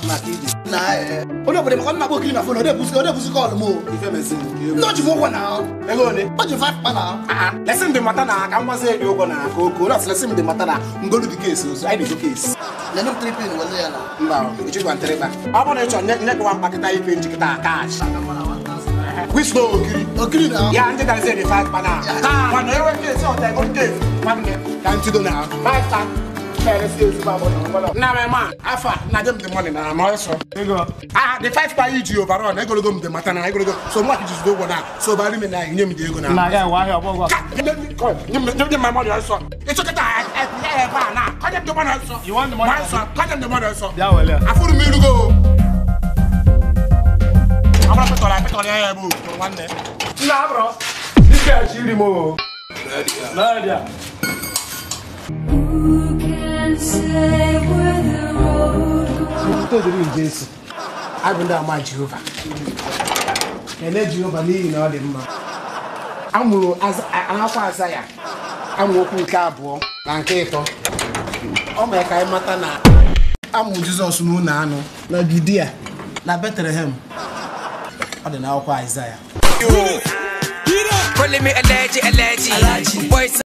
Onye obodo maka nna gbokiri na phone ode buzi call mo. Ife mezi. No ji mo na. Ego ni. O ji 5 pana. Lesson the matter na ka mwaze edi ogo na koko. Not lesson the matter na ngolu the case so I the case. Na no tripping wale ya na. Mba, ichi kwa ntereba. Abo na icho nye kwa mpakita ife njikita cash. Which no okiri na. Ya anje da say the 5 pana. Ah, when you work case or take on case. Mamne, can you do now? 5 pan. Now, my man, Alpha, now them the money now. I'm also. The 5 by each overall. I go to the matter. I go to go. So what you just do now? So by me now, you name me go now. Nah, yeah, why? You my money also. It's okay. Now, cut them the money also. You want the money? Cut them the money also. Yeah, well, yeah. I follow me to go. I'm gonna put on your boo. One day. Nah, bro. This guy is really more. Nadia. Who can say where the road goes? I've been down my Jehovah. And then Jehovah need in all the man. I'm as Isaiah. I'm walking cabo and Kato. Oh, my God, Matana. I'm Jesus Munano. Na Gidia. Na Bethlehem. I don't know Isaiah. Calling me a legend. Boys